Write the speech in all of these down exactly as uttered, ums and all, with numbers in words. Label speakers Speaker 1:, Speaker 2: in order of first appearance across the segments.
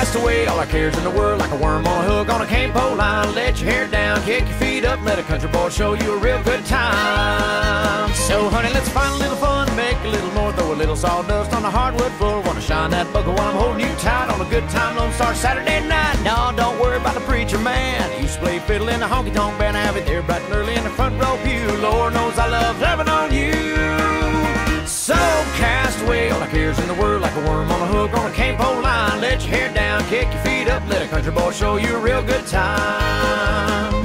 Speaker 1: cast away all our cares in the world like a worm on a hook on a cane pole line. Let your hair down, kick your feet up, let a country boy show you a real good time. So honey, let's find a little fun, make a little more, throw a little sawdust on the hardwood floor. Wanna shine that buckle while I'm holding you tight on a good time Lone Star Saturday night. No, don't worry about the preacher man. He used to play fiddle in the honky-tonk band. I have it there bright and early in the front row pew. Lord knows I love loving on you. So cast away all our cares in the world like a worm on a hook on a cane pole line. Let your hair down, kick your feet up, let a country boy show you a real good time.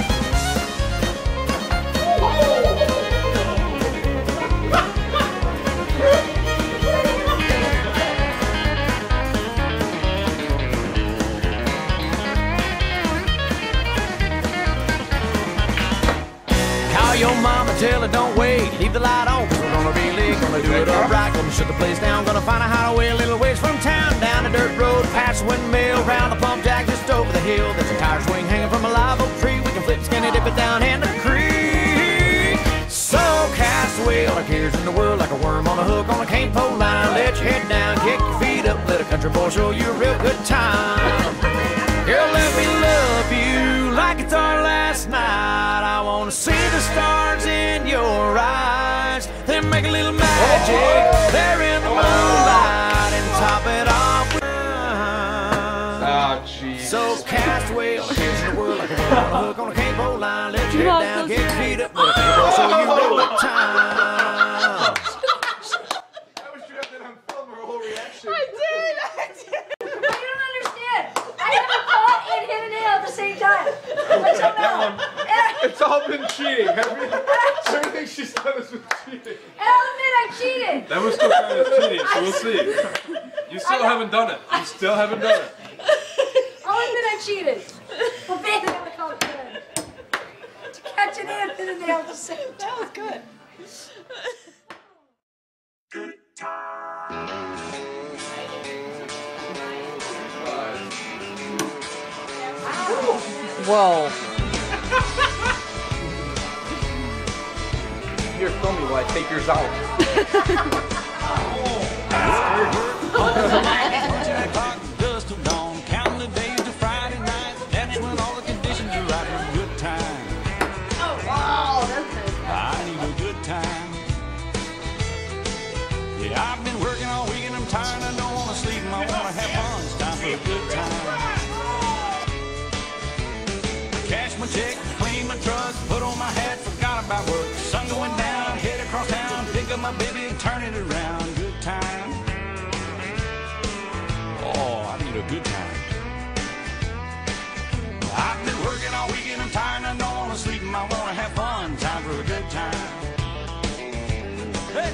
Speaker 1: Call your mama, tell her don't wait, leave the light on, cause we're gonna be late. Gonna do it alright, gonna shut the place down, gonna find a hideaway a little ways from town. Down the dirt road, past the windmill, round the pump jack just over the hill. There's a tire swing hanging from a live oak tree. We can flip, skinny, dip it down in the creek. So cast away all our cares in the world like a worm on a hook on a cane pole line. Let your head down, kick your feet up, let a country boy show you a real good time. Girl, let me love you like it's our last night. I wanna see the stars in your eyes, then make a little magic there in the moonlight and top it off with wine.
Speaker 2: Oh, jeez.
Speaker 1: So cast away all the cares in the world like a worm on a hook on a cane pole line. Let your head down, get your feet up, let a country boy show you a real good time.
Speaker 2: I wish you had that on film, her whole reaction.
Speaker 3: I did, I did. You don't understand. I never fought and hit a nail at the same time. Let you know.
Speaker 2: It's all been cheating. Everything she's done has been cheating.
Speaker 3: I'll admit I cheated.
Speaker 4: That was still kind of cheating, so we'll see. You still haven't done it. You still haven't done it.
Speaker 3: I'll admit I cheated. But man, I would call it good. To catch an ant and hit a nail at the same time.
Speaker 5: That was good.
Speaker 6: Whoa.
Speaker 2: Here, film me while I take yours out.
Speaker 7: Dust till dawn, counting the days to Friday night. That's when all the conditions are right for a good time.
Speaker 3: Oh, wow, that's it.
Speaker 7: I need a good time. Yeah, I've been working all week and I'm tired. I don't want to sleep. I want to have fun. It's time for a good time. Cash my check, clean my truck, put on my hat, forgot about work. Sun going down, head across town, pick up my baby, turn it around. Good time. Oh, I need a good time. I've been working all weekend, I'm tired, I don't want to sleep, I want to have fun. Time for a good time. Hey!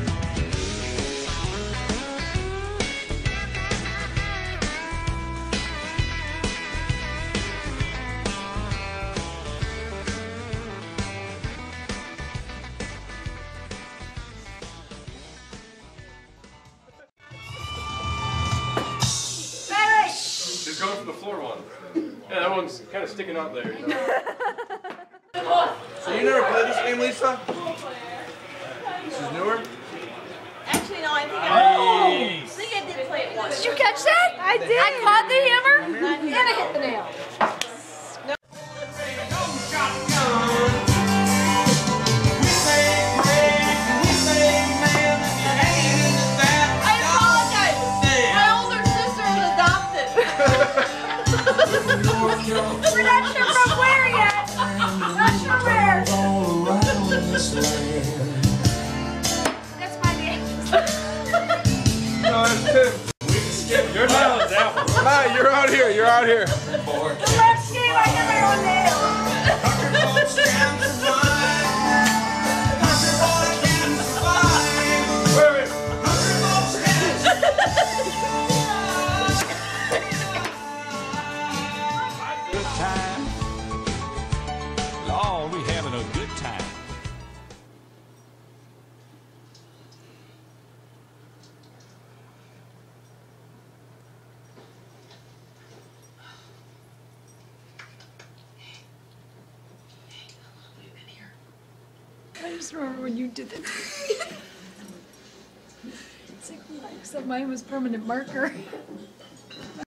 Speaker 4: Just going for the floor one. Yeah, that one's kind of sticking out there. You know?
Speaker 2: So you never played this game, Lisa? This is newer?
Speaker 5: Actually, no, I think I, I think I did play it once.
Speaker 3: Did you catch that? I did. I caught the hammer and I hit the nail.
Speaker 5: I apologize. My older sister was adopted.
Speaker 3: We're not sure from where yet. Not sure where. That's my name.
Speaker 2: No, that's Tim.
Speaker 4: You're not down.
Speaker 2: Hi, you're out here. You're out here.
Speaker 3: The left game, I get my own nail.
Speaker 7: Good time. Lord, we having a good time.
Speaker 6: I just remember when you did it. It's like, except mine was permanent marker.